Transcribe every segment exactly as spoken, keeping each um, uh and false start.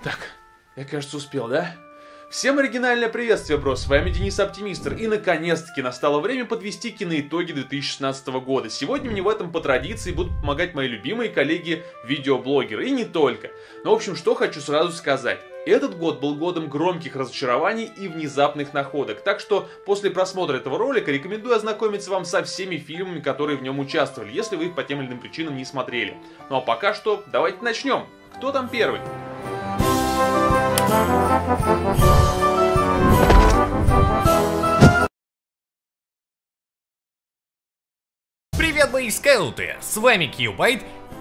Так, я, кажется, успел, да? Всем оригинальное приветствие, бро, с вами Денис Оптимистр, и наконец-таки настало время подвести киноитоги две тысячи шестнадцатого года. Сегодня мне в этом по традиции будут помогать мои любимые коллеги-видеоблогеры, и не только. Но, в общем, что хочу сразу сказать. Этот год был годом громких разочарований и внезапных находок, так что после просмотра этого ролика рекомендую ознакомиться вам со всеми фильмами, которые в нем участвовали, если вы их по тем или иным причинам не смотрели. Ну а пока что, давайте начнем. Кто там первый? Привет, мои скауты! С вами Кьюбайт.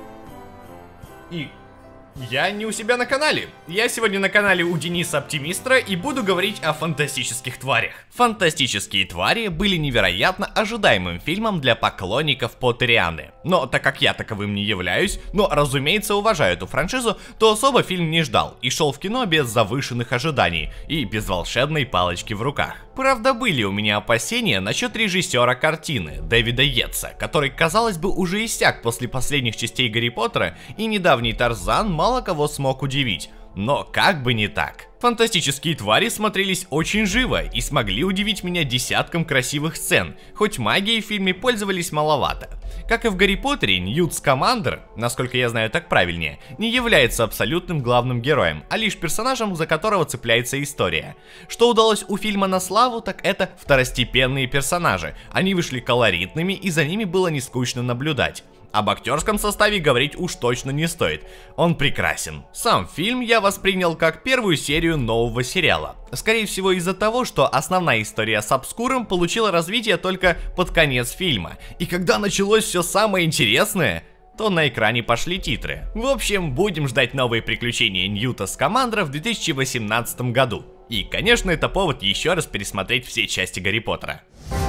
И я не у себя на канале. Я сегодня на канале у Дениса Оптимистра и буду говорить о фантастических тварях. Фантастические твари были невероятно ожидаемым фильмом для поклонников Поттерианы. Но так как я таковым не являюсь, но разумеется уважаю эту франшизу, то особо фильм не ждал и шел в кино без завышенных ожиданий и без волшебной палочки в руках. Правда, были у меня опасения насчет режиссера картины, Дэвида Йетса, который, казалось бы, уже иссяк после последних частей Гарри Поттера, и недавний Тарзан мало кого смог удивить. Но как бы не так. Фантастические твари смотрелись очень живо и смогли удивить меня десятком красивых сцен, хоть магией в фильме пользовались маловато. Как и в Гарри Поттере, Ньют Скамандер, насколько я знаю так правильнее, не является абсолютным главным героем, а лишь персонажем, за которого цепляется история. Что удалось у фильма на славу, так это второстепенные персонажи. Они вышли колоритными, и за ними было не скучно наблюдать. Об актерском составе говорить уж точно не стоит. Он прекрасен. Сам фильм я воспринял как первую серию нового сериала. Скорее всего из-за того, что основная история с Обскуром получила развитие только под конец фильма. И когда началось все самое интересное, то на экране пошли титры. В общем, будем ждать новые приключения Ньюта Скамандера в две тысячи восемнадцатом году. И, конечно, это повод еще раз пересмотреть все части Гарри Поттера.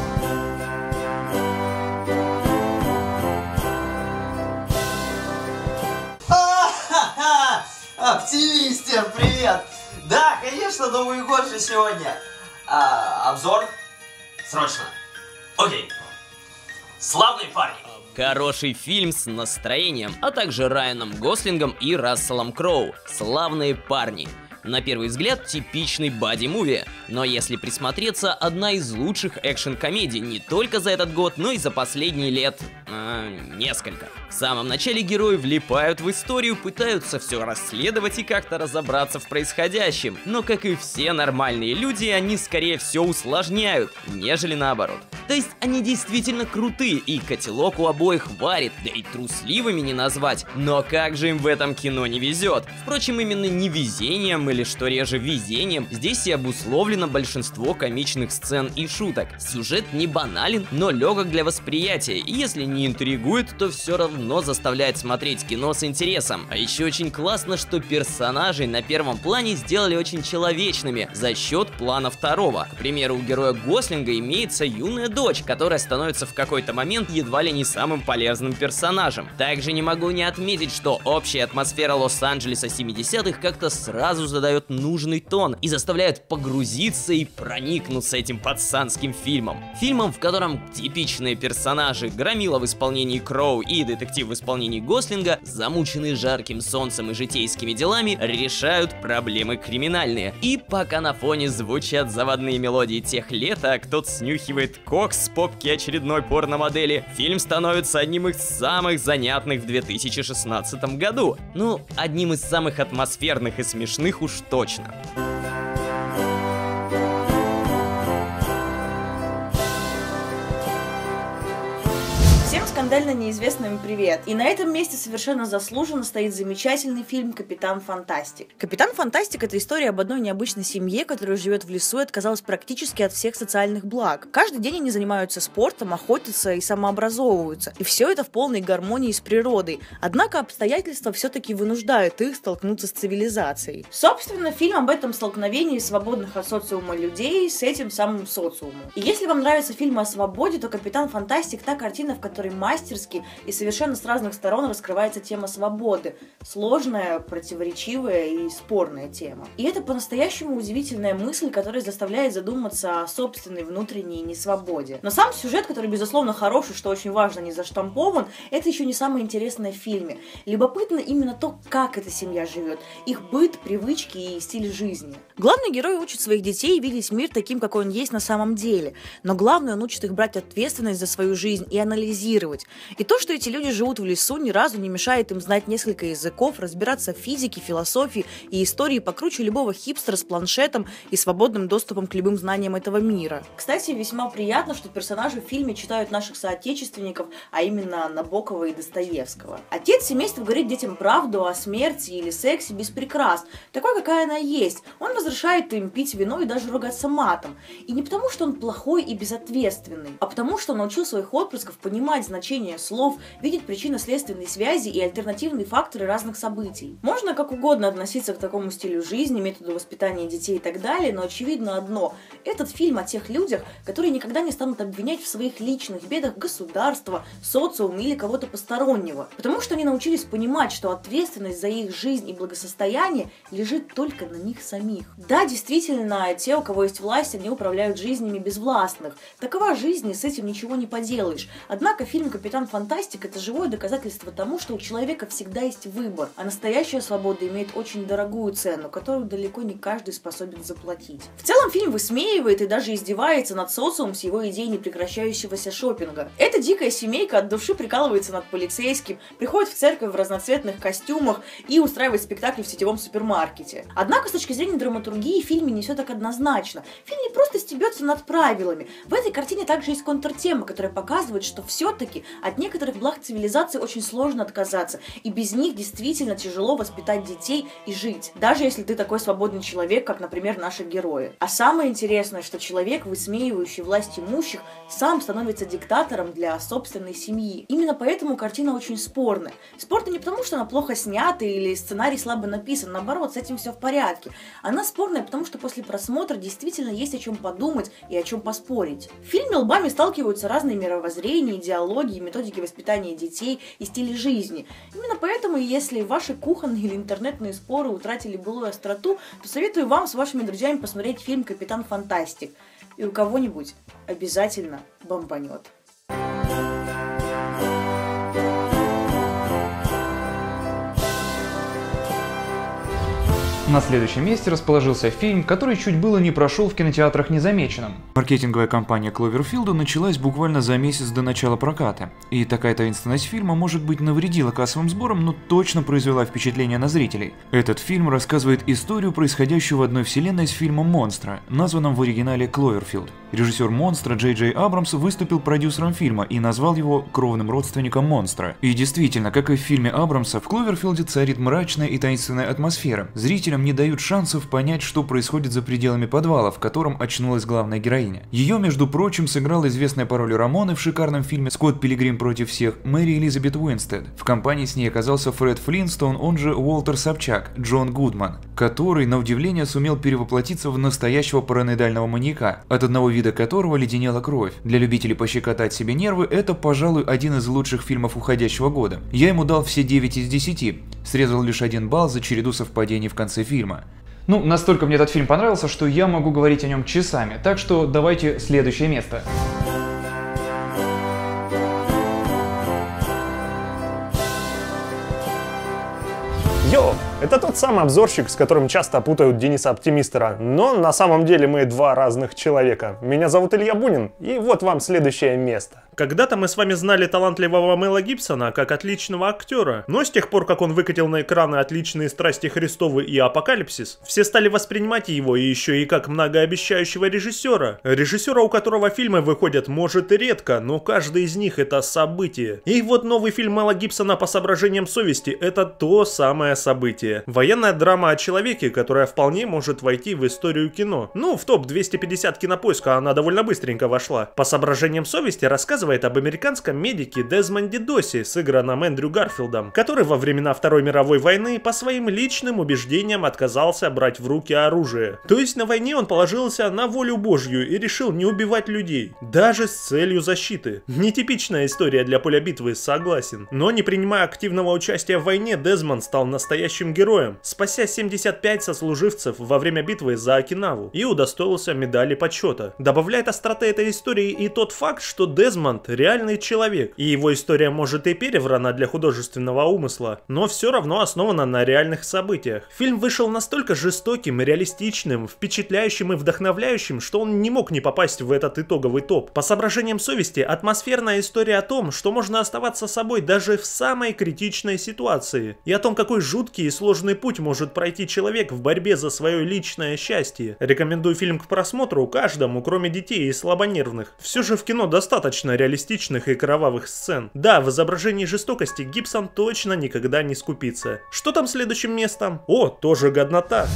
Оптимистер, привет! Да, конечно, Новый год же сегодня. А, обзор? Срочно. Окей. Славные парни. Хороший фильм с настроением, а также Райаном Гослингом и Расселом Кроу. Славные парни. На первый взгляд, типичный бади-муви, но если присмотреться, одна из лучших экшн-комедий не только за этот год, но и за последние лет... Э, несколько. В самом начале герои влипают в историю, пытаются все расследовать и как-то разобраться в происходящем, но как и все нормальные люди, они скорее все усложняют, нежели наоборот. То есть они действительно крутые, и котелок у обоих варит, да и трусливыми не назвать, но как же им в этом кино не везет. Впрочем, именно невезением или что реже везением здесь и обусловлено большинство комичных сцен и шуток. Сюжет не банален, но легок для восприятия, и если не интригует, то все равно заставляет смотреть кино с интересом. А еще очень классно, что персонажей на первом плане сделали очень человечными за счет плана второго. К примеру, у героя Гослинга имеется юная дочь, которая становится в какой-то момент едва ли не самым полезным персонажем. Также не могу не отметить, что общая атмосфера Лос-Анджелеса семидесятых как-то сразу задает нужный тон и заставляет погрузиться и проникнуться этим пацанским фильмом. Фильмом, в котором типичные персонажи Громила в исполнении Кроу и детектив в исполнении Гослинга, замученные жарким солнцем и житейскими делами, решают проблемы криминальные. И пока на фоне звучат заводные мелодии тех лет, а кто-то снюхивает кокс с попки очередной порномодели, фильм становится одним из самых занятных в две тысячи шестнадцатом году. Ну, одним из самых атмосферных и смешных уж точно. Скандально неизвестным привет. И на этом месте совершенно заслуженно стоит замечательный фильм «Капитан Фантастик». «Капитан Фантастик» — это история об одной необычной семье, которая живет в лесу и отказалась практически от всех социальных благ. Каждый день они занимаются спортом, охотятся и самообразовываются. И все это в полной гармонии с природой. Однако обстоятельства все-таки вынуждают их столкнуться с цивилизацией. Собственно, фильм об этом столкновении свободных от социума людей с этим самым социумом. И если вам нравятся фильмы о свободе, то «Капитан Фантастик» — та картина, в которой мастерски, и совершенно с разных сторон раскрывается тема свободы. Сложная, противоречивая и спорная тема. И это по-настоящему удивительная мысль, которая заставляет задуматься о собственной внутренней несвободе. Но сам сюжет, который, безусловно, хороший, что очень важно, не заштампован, это еще не самое интересное в фильме. Любопытно именно то, как эта семья живет, их быт, привычки и стиль жизни. Главный герой учит своих детей видеть мир таким, какой он есть на самом деле. Но главное, он учит их брать ответственность за свою жизнь и анализировать. И то, что эти люди живут в лесу, ни разу не мешает им знать несколько языков, разбираться в физике, философии и истории покруче любого хипстера с планшетом и свободным доступом к любым знаниям этого мира. Кстати, весьма приятно, что персонажи в фильме читают наших соотечественников, а именно Набокова и Достоевского. Отец семейства говорит детям правду о смерти или сексе без прикрас, такой, какая она есть. Он разрешает им пить вино и даже ругаться матом. И не потому, что он плохой и безответственный, а потому, что научил своих отпрысков понимать значение слов, видеть причинно-следственные связи и альтернативные факторы разных событий. Можно как угодно относиться к такому стилю жизни, методу воспитания детей и так далее, но очевидно одно – этот фильм о тех людях, которые никогда не станут обвинять в своих личных бедах государство, социум или кого-то постороннего, потому что они научились понимать, что ответственность за их жизнь и благосостояние лежит только на них самих. Да, действительно, те, у кого есть власть, они управляют жизнями безвластных. Такова жизнь, и с этим ничего не поделаешь. Однако фильм «Капитан Фантастик» — это живое доказательство тому, что у человека всегда есть выбор, а настоящая свобода имеет очень дорогую цену, которую далеко не каждый способен заплатить. В целом фильм высмеивает и даже издевается над социумом с его идеей непрекращающегося шопинга. Эта дикая семейка от души прикалывается над полицейским, приходит в церковь в разноцветных костюмах и устраивает спектакль в сетевом супермаркете. Однако с точки зрения драматургии в фильме не все так однозначно. Фильм не просто стебется над правилами. В этой картине также есть контртема, которая показывает, что все-таки от некоторых благ цивилизации очень сложно отказаться, и без них действительно тяжело воспитать детей и жить, даже если ты такой свободный человек, как, например, наши герои. А самое интересное, что человек, высмеивающий власть имущих, сам становится диктатором для собственной семьи. Именно поэтому картина очень спорная. Спорная не потому, что она плохо снята или сценарий слабо написан, наоборот, с этим все в порядке. Она спорная, потому что после просмотра действительно есть о чем подумать и о чем поспорить. В фильме лбами сталкиваются разные мировоззрения, идеологии, методики воспитания детей и стили жизни. Именно поэтому, если ваши кухонные или интернетные споры утратили былую остроту, то советую вам с вашими друзьями посмотреть фильм «Капитан Фантастик». И у кого-нибудь обязательно бомбанет. На следующем месте расположился фильм, который чуть было не прошел в кинотеатрах незамеченным. Маркетинговая кампания Кловерфилда началась буквально за месяц до начала проката. И такая таинственность фильма, может быть, навредила кассовым сборам, но точно произвела впечатление на зрителей. Этот фильм рассказывает историю, происходящую в одной вселенной с фильмом «Монстра», названным в оригинале «Кловерфилд». Режиссер «Монстра» Джей Джей Абрамс выступил продюсером фильма и назвал его кровным родственником «Монстра». И действительно, как и в фильме Абрамса, в Кловерфилде царит мрачная и таинственная атмосфера. Зрителям не дают шансов понять, что происходит за пределами подвала, в котором очнулась главная героиня. Ее, между прочим, сыграла известная по роли Рамоны в шикарном фильме «Скотт Пилигрим против всех» Мэри Элизабет Уинстед. В компании с ней оказался Фред Флинстоун, он же Уолтер Собчак, Джон Гудман, который, на удивление, сумел перевоплотиться в настоящего параноидального маньяка, от одного вида которого леденела кровь. Для любителей пощекотать себе нервы, это, пожалуй, один из лучших фильмов уходящего года. Я ему дал все девять из десяти, срезал лишь один балл за череду совпадений в конце фильма. Ну, настолько мне этот фильм понравился, что я могу говорить о нем часами, так что давайте следующее место. Йоу! Это тот самый обзорщик, с которым часто путают Дениса Оптимистера, но на самом деле мы два разных человека. Меня зовут Илья Бунин, и вот вам следующее место. Когда-то мы с вами знали талантливого Мэла Гибсона как отличного актера, но с тех пор, как он выкатил на экраны «Отличные страсти Христовы» и «Апокалипсис», все стали воспринимать его и еще и как многообещающего режиссера. Режиссера, у которого фильмы выходят, может, и редко, но каждый из них — это событие. И вот новый фильм Мэла Гибсона «По соображениям совести» — это то самое событие. Военная драма о человеке, которая вполне может войти в историю кино. Ну, в топ двести пятьдесят Кинопоиска она довольно быстренько вошла. «По соображениям совести» рассказывает рассказывает об американском медике Дезмонде Доси, сыгранном Эндрю Гарфилдом, который во времена Второй мировой войны по своим личным убеждениям отказался брать в руки оружие. То есть на войне он положился на волю Божью и решил не убивать людей, даже с целью защиты. Нетипичная история для поля битвы, согласен. Но не принимая активного участия в войне, Дезмонд стал настоящим героем, спася семьдесят пять сослуживцев во время битвы за Окинаву и удостоился медали почета. Добавляет остроты этой истории и тот факт, что Дезмонд реальный человек, и его история может и переврана для художественного умысла, но все равно основана на реальных событиях. Фильм вышел настолько жестоким, реалистичным, впечатляющим и вдохновляющим, что он не мог не попасть в этот итоговый топ. По соображениям совести, атмосферная история о том, что можно оставаться собой даже в самой критичной ситуации, и о том, какой жуткий и сложный путь может пройти человек в борьбе за свое личное счастье. Рекомендую фильм к просмотру каждому, кроме детей и слабонервных. Все же в кино достаточно реалистичных и кровавых сцен. Да, в изображении жестокости Гибсон точно никогда не скупится. Что там следующим местом? О, тоже годнота.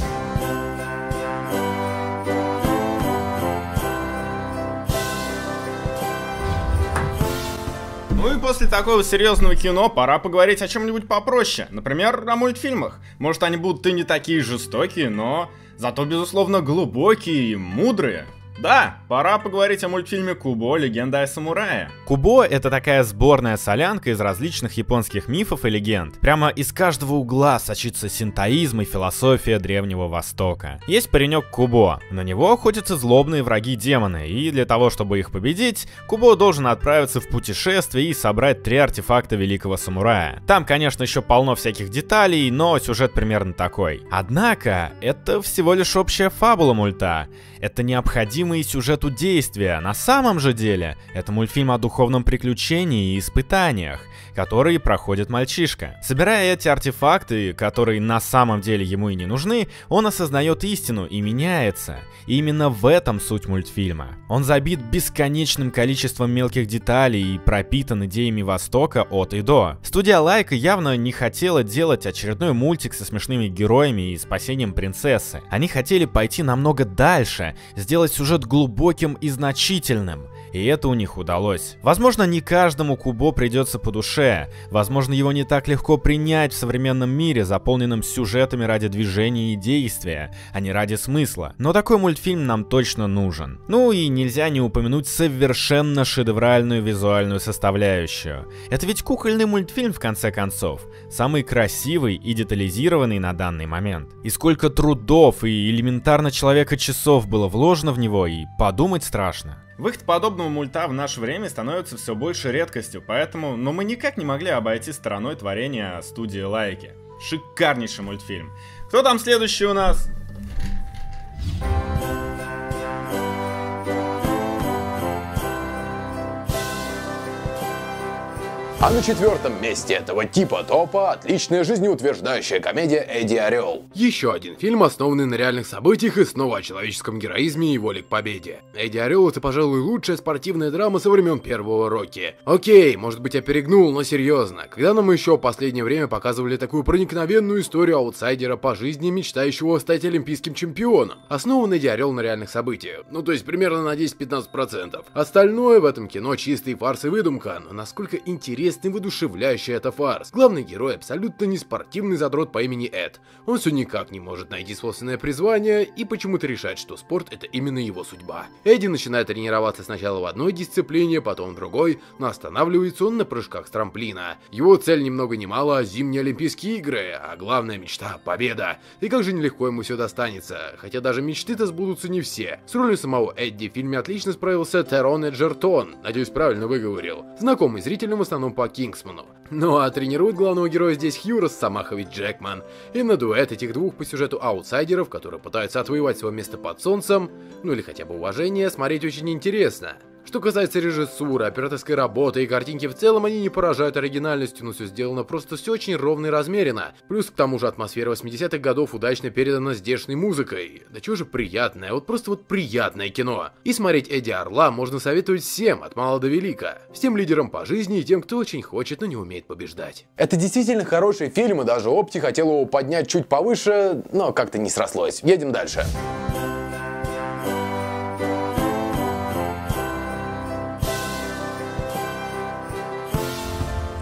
Ну и после такого серьезного кино пора поговорить о чем-нибудь попроще. Например, о мультфильмах. Может, они будут и не такие жестокие, но зато, безусловно, глубокие и мудрые. Да, пора поговорить о мультфильме Кубо. Легенда о самурае. Кубо — это такая сборная солянка из различных японских мифов и легенд. Прямо из каждого угла сочится синтоизм и философия Древнего Востока. Есть паренек Кубо, на него охотятся злобные враги-демоны, и для того, чтобы их победить, Кубо должен отправиться в путешествие и собрать три артефакта великого самурая. Там, конечно, еще полно всяких деталей, но сюжет примерно такой. Однако, это всего лишь общая фабула мульта. Это необходимые сюжету действия. На самом же деле, это мультфильм о духовном приключении и испытаниях, которые проходит мальчишка. Собирая эти артефакты, которые на самом деле ему и не нужны, он осознает истину и меняется. И именно в этом суть мультфильма. Он забит бесконечным количеством мелких деталей и пропитан идеями Востока от и до. Студия Лайка явно не хотела делать очередной мультик со смешными героями и спасением принцессы. Они хотели пойти намного дальше, сделать сюжет глубоким и значительным. И это у них удалось. Возможно, не каждому Кубо придется по душе. Возможно, его не так легко принять в современном мире, заполненном сюжетами ради движения и действия, а не ради смысла. Но такой мультфильм нам точно нужен. Ну и нельзя не упомянуть совершенно шедевральную визуальную составляющую. Это ведь кукольный мультфильм в конце концов. Самый красивый и детализированный на данный момент. И сколько трудов и элементарно человека часов было вложено в него, и подумать страшно. Выход подобного мульта в наше время становится все больше редкостью, поэтому, но мы никак не могли обойти стороной творения студии Лайки. Шикарнейший мультфильм. Кто там следующий у нас? А на четвертом месте этого типа топа отличная жизнеутверждающая комедия «Эдди Орел». Еще один фильм, основанный на реальных событиях и снова о человеческом героизме и воле к победе. «Эдди Орел» — это, пожалуй, лучшая спортивная драма со времен первого Рокки. Окей, может быть, я перегнул, но серьезно. Когда нам еще в последнее время показывали такую проникновенную историю аутсайдера по жизни, мечтающего стать олимпийским чемпионом? Основан «Эдди Орел» на реальных событиях. Ну, то есть примерно на десять-пятнадцать процентов. Остальное в этом кино чистый фарс и выдумка, но насколько интересно и выдушевляющий это фарс. Главный герой абсолютно не спортивный задрот по имени Эд. Он все никак не может найти собственное призвание и почему-то решает, что спорт — это именно его судьба. Эдди начинает тренироваться сначала в одной дисциплине, потом в другой, но останавливается он на прыжках с трамплина. Его цель ни много ни мало — зимние Олимпийские игры, а главная мечта — победа. И как же нелегко ему все достанется, хотя даже мечты-то сбудутся не все. С ролью самого Эдди в фильме отлично справился Терон Эджертон, надеюсь, правильно выговорил, знакомый зрителям в основном по Кингсману. Ну а тренирует главного героя здесь Хью Росомахович Джекман. И на дуэт этих двух по сюжету аутсайдеров, которые пытаются отвоевать свое место под солнцем, ну или хотя бы уважение, смотреть очень интересно. Что касается режиссуры, операторской работы и картинки в целом, они не поражают оригинальностью, но все сделано просто все очень ровно и размеренно. Плюс к тому же атмосфера восьмидесятых годов удачно передана здешней музыкой. Да чего же приятное, вот просто вот приятное кино. И смотреть Эдди Орла можно советовать всем, от мала до велика. Всем лидерам по жизни и тем, кто очень хочет, но не умеет побеждать. Это действительно хороший фильм, и даже Опти хотел его поднять чуть повыше, но как-то не срослось. Едем дальше.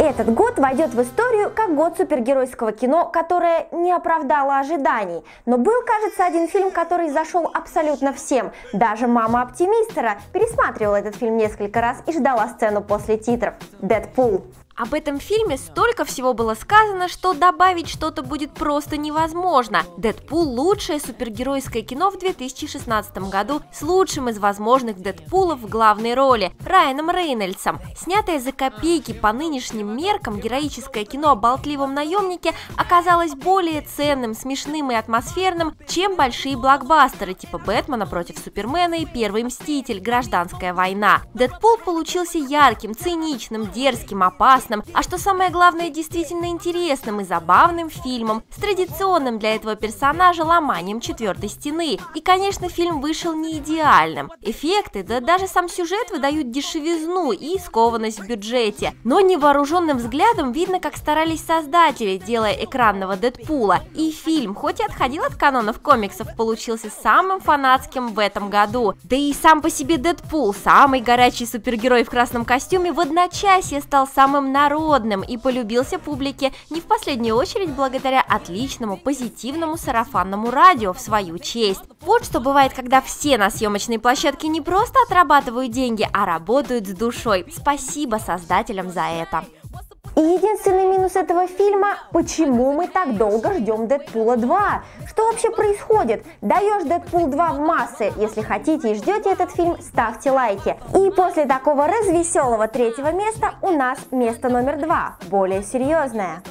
Этот год войдет в историю как год супергеройского кино, которое не оправдало ожиданий. Но был, кажется, один фильм, который зашел абсолютно всем. Даже мама Оптимистера пересматривала этот фильм несколько раз и ждала сцену после титров. Дэдпул. Об этом фильме столько всего было сказано, что добавить что-то будет просто невозможно. «Дэдпул» – лучшее супергеройское кино в две тысячи шестнадцатом году с лучшим из возможных Дэдпулов в главной роли – Райаном Рейнольдсом. Снятое за копейки по нынешним меркам героическое кино о болтливом наемнике оказалось более ценным, смешным и атмосферным, чем большие блокбастеры типа «Бэтмена против Супермена» и «Первый мститель. Гражданская война». «Дэдпул» получился ярким, циничным, дерзким, опасным, а что самое главное, действительно интересным и забавным фильмом, с традиционным для этого персонажа ломанием четвертой стены. И, конечно, фильм вышел не идеальным. Эффекты, да даже сам сюжет выдают дешевизну и скованность в бюджете. Но невооруженным взглядом видно, как старались создатели, делая экранного Дэдпула. И фильм, хоть и отходил от канонов комиксов, получился самым фанатским в этом году. Да и сам по себе Дэдпул, самый горячий супергерой в красном костюме, в одночасье стал самым народным и полюбился публике не в последнюю очередь благодаря отличному позитивному сарафанному радио в свою честь. Вот что бывает, когда все на съемочной площадке не просто отрабатывают деньги, а работают с душой. Спасибо создателям за это. И единственный минус этого фильма – почему мы так долго ждем Дэдпула два? Что вообще происходит? Даешь Дэдпул два в массы. Если хотите и ждете этот фильм, ставьте лайки. И после такого развеселого третьего места у нас место номер два, более серьезное.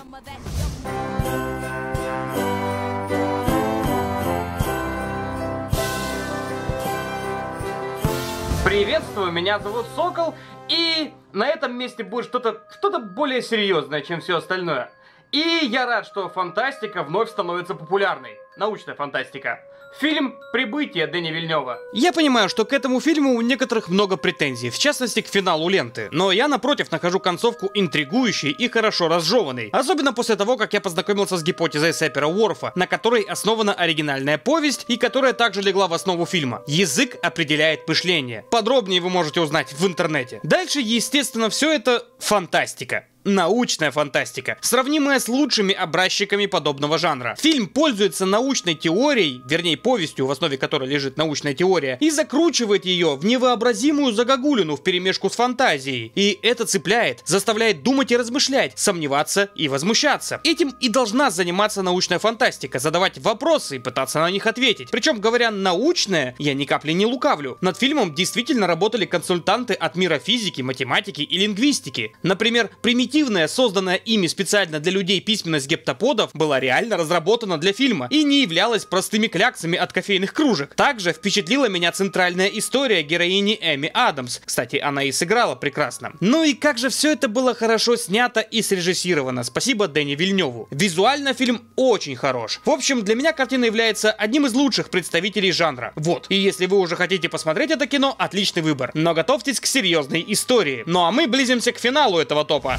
Приветствую, меня зовут Сокол, и на этом месте будет что-то что-то более серьезное, чем все остальное. И я рад, что фантастика вновь становится популярной. Научная фантастика. Фильм «Прибытие» Дэни Вильнёва. Я понимаю, что к этому фильму у некоторых много претензий, в частности к финалу ленты, но я напротив нахожу концовку интригующей и хорошо разжеванной. Особенно после того, как я познакомился с гипотезой Сапера-Уорфа, на которой основана оригинальная повесть и которая также легла в основу фильма. Язык определяет мышление. Подробнее вы можете узнать в интернете. Дальше, естественно, все это фантастика. Научная фантастика, сравнимая с лучшими образчиками подобного жанра. Фильм пользуется научной теорией, вернее повестью, в основе которой лежит научная теория, и закручивает ее в невообразимую загогулину вперемешку с фантазией. И это цепляет, заставляет думать и размышлять, сомневаться и возмущаться. Этим и должна заниматься научная фантастика, задавать вопросы и пытаться на них ответить. Причем, говоря научная, я ни капли не лукавлю. Над фильмом действительно работали консультанты от мира физики, математики и лингвистики. Например, примитивная созданная ими специально для людей письменность гептоподов была реально разработана для фильма и не являлась простыми кляксами от кофейных кружек. Также впечатлила меня центральная история героини Эми Адамс. Кстати, она и сыграла прекрасно. Ну и как же все это было хорошо снято и срежиссировано. Спасибо Дэни Вильнёву. Визуально фильм очень хорош. В общем, для меня картина является одним из лучших представителей жанра. Вот. И если вы уже хотите посмотреть это кино, отличный выбор. Но готовьтесь к серьезной истории. Ну а мы близимся к финалу этого топа.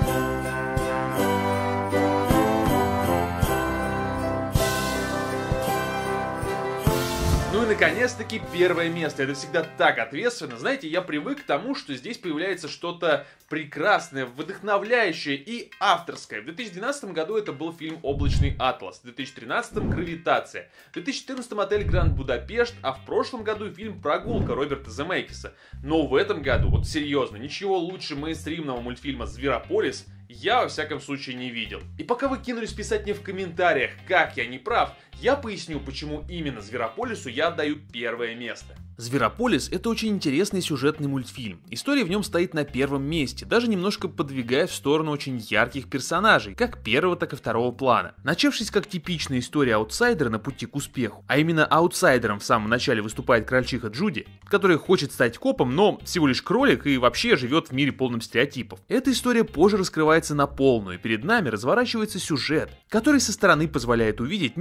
Ну и наконец-таки первое место. Это всегда так ответственно. Знаете, я привык к тому, что здесь появляется что-то прекрасное, вдохновляющее и авторское. В две тысячи двенадцатом году это был фильм «Облачный атлас», в две тысячи тринадцатом «Гравитация», в две тысячи четырнадцатом «Отель Гранд Будапешт», а в прошлом году фильм «Прогулка» Роберта Земекиса. Но в этом году, вот серьезно, ничего лучше мейнстримного мультфильма «Зверополис» я, во всяком случае, не видел. И пока вы кинулись писать мне в комментариях, как я не прав, я поясню, почему именно Зверополису я отдаю первое место. Зверополис — это очень интересный сюжетный мультфильм. История в нем стоит на первом месте, даже немножко подвигая в сторону очень ярких персонажей, как первого, так и второго плана. Начавшись как типичная история аутсайдера на пути к успеху, а именно аутсайдером в самом начале выступает крольчиха Джуди, которая хочет стать копом, но всего лишь кролик и вообще живет в мире полном стереотипов. Эта история позже раскрывается на полную, и перед нами разворачивается сюжет, который со стороны позволяет увидеть не один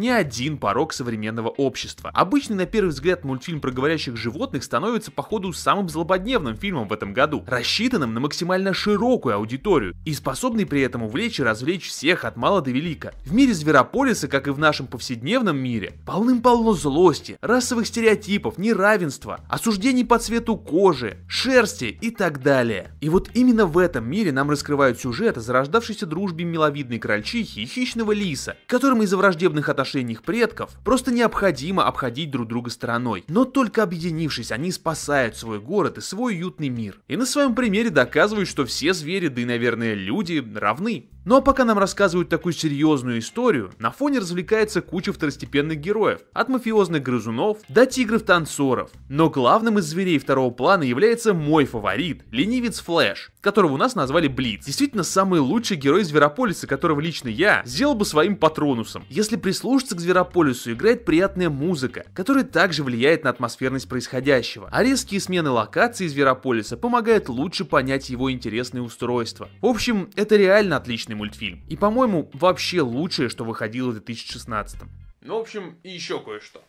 один порог современного общества. Обычный на первый взгляд мультфильм про говорящих животных становится походу самым злободневным фильмом в этом году, рассчитанным на максимально широкую аудиторию и способный при этом увлечь и развлечь всех от мала до велика. В мире Зверополиса, как и в нашем повседневном мире, полным-полно злости, расовых стереотипов, неравенства, осуждений по цвету кожи, шерсти и так далее. И вот именно в этом мире нам раскрывают сюжет о зарождавшейся дружбе миловидной крольчихи и хищного лиса, которым из-за враждебных отношений их предков просто необходимо обходить друг друга стороной. Но только объединившись, они спасают свой город и свой уютный мир. И на своем примере доказывают, что все звери, да и, наверное, люди равны. Ну а пока нам рассказывают такую серьезную историю, на фоне развлекается куча второстепенных героев, от мафиозных грызунов до тигров-танцоров. Но главным из зверей второго плана является мой фаворит, ленивец Флэш, которого у нас назвали Блиц. Действительно самый лучший герой Зверополиса, которого лично я сделал бы своим патронусом. Если прислушаться к Зверополису, играет приятная музыка, которая также влияет на атмосферность происходящего. А резкие смены локаций Зверополиса помогают лучше понять его интересные устройства. В общем, это реально отличный мультфильм. И, по-моему, вообще лучшее, что выходило в две тысячи шестнадцатом. Ну, в общем, и еще кое-что.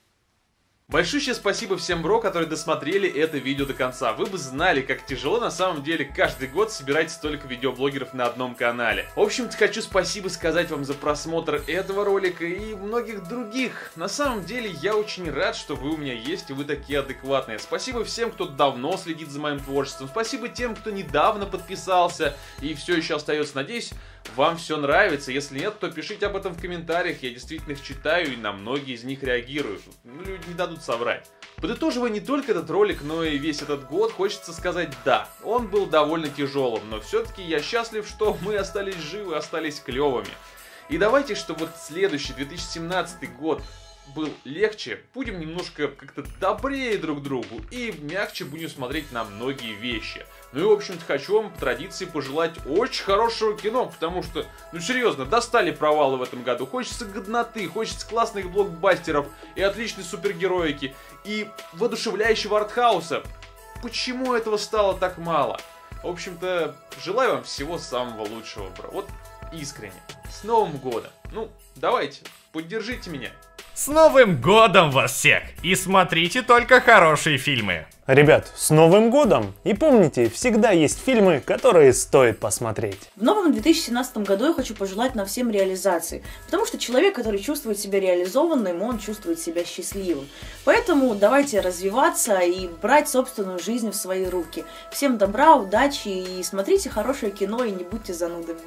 Большущее спасибо всем, бро, которые досмотрели это видео до конца. Вы бы знали, как тяжело на самом деле каждый год собирать столько видеоблогеров на одном канале. В общем-то, хочу спасибо сказать вам за просмотр этого ролика и многих других. На самом деле, я очень рад, что вы у меня есть и вы такие адекватные. Спасибо всем, кто давно следит за моим творчеством. Спасибо тем, кто недавно подписался и все еще остается. Надеюсь, вам все нравится. Если нет, то пишите об этом в комментариях. Я действительно их читаю и на многие из них реагирую. Ну, люди не дадут соврать. Подытоживая не только этот ролик, но и весь этот год, хочется сказать да, он был довольно тяжелым, но все-таки я счастлив, что мы остались живы, остались клевыми. И давайте, чтобы вот следующий две тысячи семнадцатый год был легче, будем немножко как-то добрее друг другу и мягче будем смотреть на многие вещи. Ну и, в общем-то, хочу вам по традиции пожелать очень хорошего кино, потому что, ну серьезно, достали провалы в этом году. Хочется годноты, хочется классных блокбастеров и отличной супергероики, и воодушевляющего артхауса. Почему этого стало так мало? В общем-то, желаю вам всего самого лучшего, бро. Вот искренне. С Новым годом. Ну, давайте, поддержите меня. С Новым годом вас всех! И смотрите только хорошие фильмы. Ребят, с Новым годом! И помните, всегда есть фильмы, которые стоит посмотреть. В новом две тысячи семнадцатом году я хочу пожелать нам всем реализации, потому что человек, который чувствует себя реализованным, он чувствует себя счастливым. Поэтому давайте развиваться и брать собственную жизнь в свои руки. Всем добра, удачи и смотрите хорошее кино и не будьте занудами.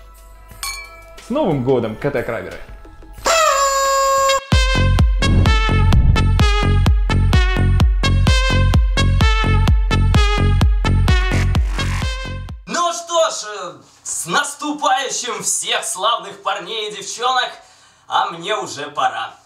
С Новым годом, коты-краберы! С наступающим всех славных парней и девчонок, а мне уже пора.